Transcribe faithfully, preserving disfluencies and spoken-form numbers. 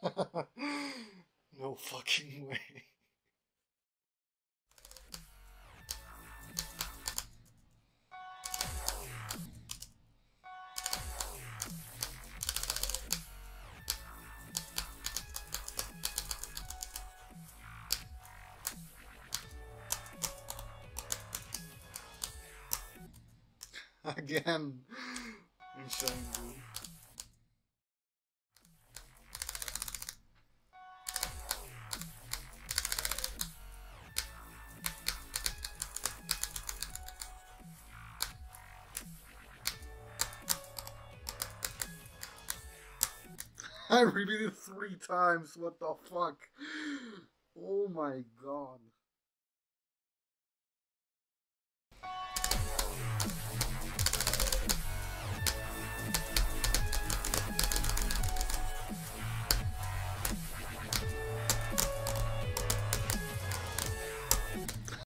No fucking way. Again, insane, dude. I repeated three times. What the fuck? Oh my god.